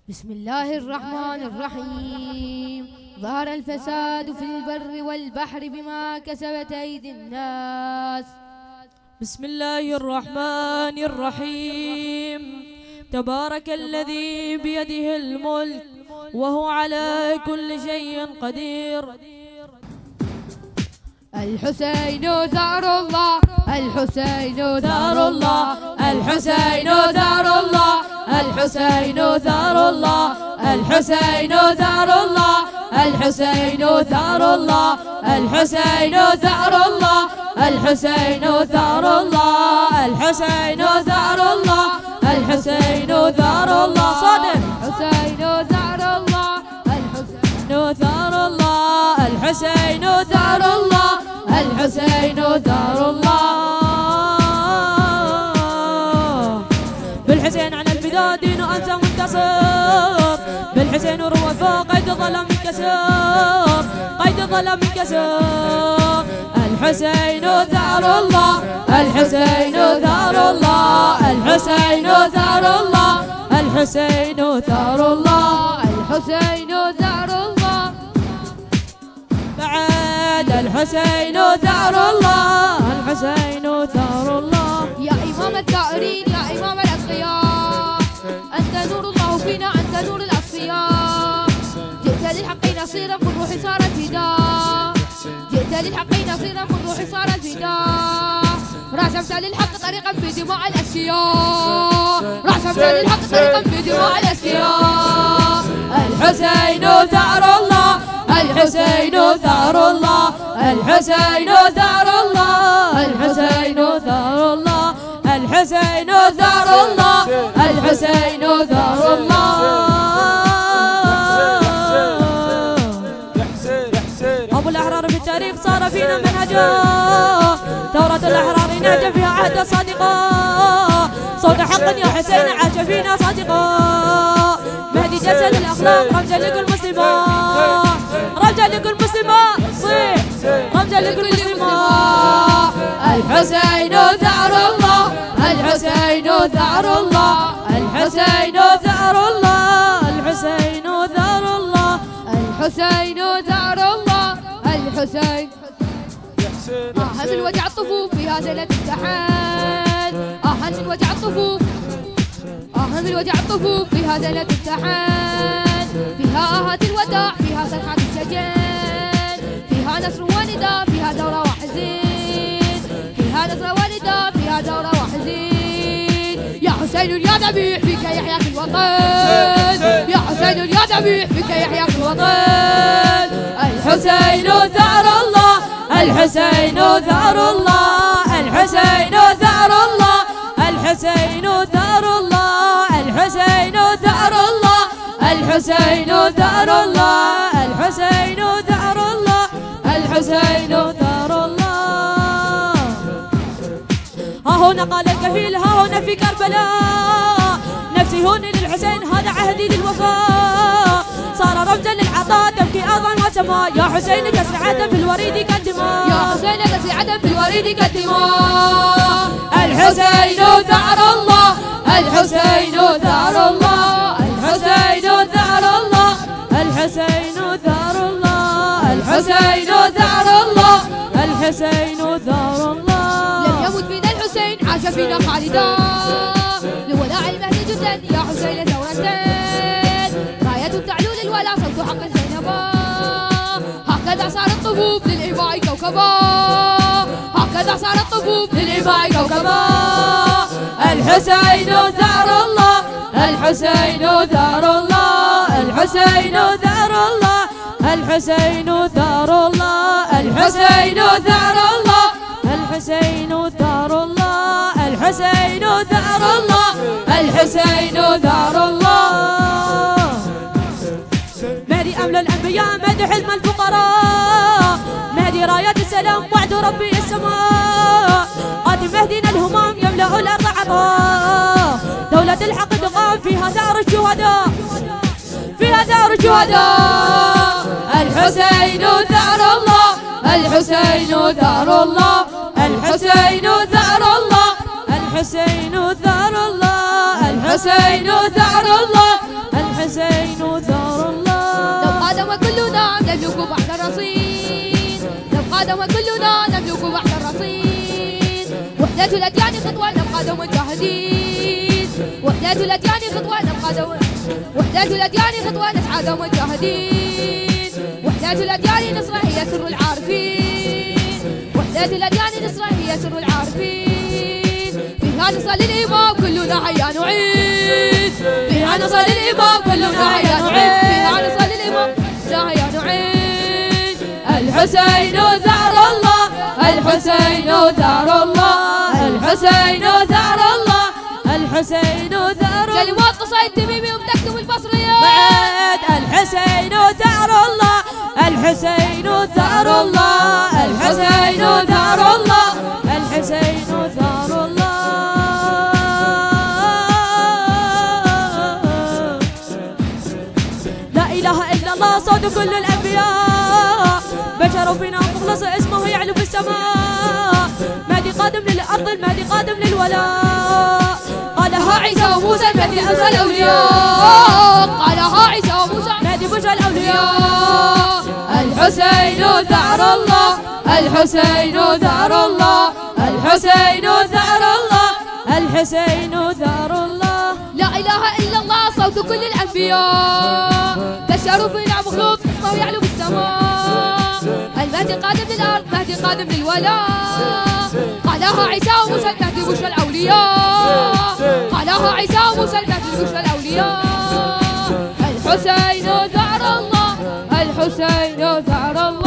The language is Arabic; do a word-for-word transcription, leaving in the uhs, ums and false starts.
بسم الله الرحمن الرحيم. ظهر الفساد في البر والبحر بما كسبت أيدي الناس. بسم الله الرحمن الرحيم. تبارك الذي بيده الملك وهو على كل شيء قدير. الحسين ثار الله، الحسين ثار الله، الحسين ثار الله، الحسين ثار الله، الحسين ثار الله، الحسين ثار الله، الحسين ثار الله، الحسين ثار الله، الحسين ثار الله، الحسين ثار الله. صادق. الحسين ثار الله، الحسين ثار الله، الحسين ثار الله، الحسين ثار الله. بالحسين على البداد دين أنت منتصر، بالحسين روى فوق قيد الظلام انكسر، قيد الظلام انكسر. الحسين ثار الله، الحسين ثار الله، الحسين ثار الله، الحسين ثار الله، الحسين ثار الله. بعد الحسين ثار الله، الحسين ثار الله. يا إمام الثائرين، يا إمام الأتقياء، أنت نور الله فينا، أنت نور الأصفياء. جئت للحق نصيرا بالروح صار الفداء، جئت للحق نصيرا بالروح صار الفداء. رسمت للحق طريقا بدماء الأشقياء، رسمت للحق طريقا بدماء الأشقياء. الحسين ثار الله، الحسين ثار الله، الحسين ثار الله، الحسين ثار الله، الحسين ثار الله، الحسين ثار الله. أبو الأحرار في التاريخ صار فينا منهجا، ثورة الأحرار نهج فيها عهد صادقا، صوت حق يا حسين عاش فينا صادقا. مهدي جسد الأخلاق رمزا لكل مسلمة، رمزا لكل مسلمة، صيح رمزا لكل مسلمة. الحسين ثار الله، الحسين ثار الله، الحسين ثار الله، الحسين ثار الله، الحسين ثار الله، الحسين. آه من وجع الطفوف فيها زينة التحان، آه من وجع الطفوف، آه من وجع الطفوف فيها زينة التحان. فيها آهات الوداع، فيها صرخات الشجان، فيها نصر ونداء، فيها دورة وحزين، فيها نصر ونداء، فيها دورة وحزين. يا حسين يا ذبيح فيك يحياك الوطن، يا حسين يا ذبيح فيك يحياك الوطن. الحسين ثار الله، الحسين ثار الله، الحسين ثار الله، الحسين ثار الله، الحسين ثار الله، الحسين ثار الله، الحسين ثار الله، الحسين ثار الله. ها هنا قال الكفيل، ها هنا في كربلاء، نفسي هوني للحسين هذا عهدي للوفاء. صار رمزا للعطاء تبكي أرضا وسماء، يا حسين كسعة في الوريد كالدماء، يا حسين كسعة في الوريد كالدماء. الحسين ثار الله، الحسين ثار الله، الحسين ثار الله، الحسين ثار الله، الحسين ثار الله، الحسين ثار الله. لم يمت فينا الحسين عاش فينا خالدا، لولاء المهدي جدا يا حسين ثورتين. راية تعلو للولاء صوت حق زينبا، هكذا صار الطفوف للإباء كوكبا، هكذا صار الطفوف للإباء كوكبا. الحسين ثار الله، الحسين ثار الله، الحسين ثار الله، الحسين ثار الله، الحسين ثار الله، الحسين ثار الله، الحسين ثار الله، الحسين ثار الله. مهدي أمل الأنبياء، مهدي حلم الفقراء، مهدي رايات السلام وعد ربي السماء. قادم مهدينا الهمام يملأ الأرض عطاء، دولة الحق تقام فيها دار الشهداء، فيها دار الشهداء. الحسين ثار الله، الحسين ثار الله، الحسين ثار الله، الحسين ثار الله، الحسين ثار الله، الحسين نتقادم كلنا نملك بحر الرصيد. وحدة الأديان خطوة نبقى دوما جاهدين. وحدة الأديان خطوة نبقى دوما وحدة الأديان خطوة نسعى دوما جاهدين. وحدة الأديان نصرة هي سر العارفين. وحدة الأديان نصرة هي سر العارفين. فيها نصل الإمام كلنا هيا نعيد. فيها نصل الإمام كلنا هيا نعيد. فيها نصل الإمام هيا نعيد. الحسين ثأر الله الحسين ثأر الله الحسين ثأر الله الحسين ثأر الله. كلمات قصيد تميمي ومتكتم البصرية بعد. الحسين ثأر الله الحسين ثأر الله الحسين ثأر الله الحسين ثأر الله. لا إله إلا الله صوت كل الأنبياء. بشر فينا مخلص اسمه يعلو في السماء. مهدي قادم للأرض المهدي قادم للولاء. قالها عيسى وموسى المهدي بشرى الأولياء. قالها عيسى وموسى المهدي بشرى الأولياء. الحسين ثأر الله الحسين ثأر الله الحسين ثأر الله الحسين ثأر الله. لا إله إلا الله صوت كل الأنبياء. بشر فينا مخلوق اسمه يعلو في السماء. المهدي قادم للأرض مهدي قادم للولاء. قالها عيسى وموسى المهدي بشرى الأولياء. قالها عيسى وموسى المهدي بشرى الأولياء. الحسين ثأر الله الحسين ثأر الله.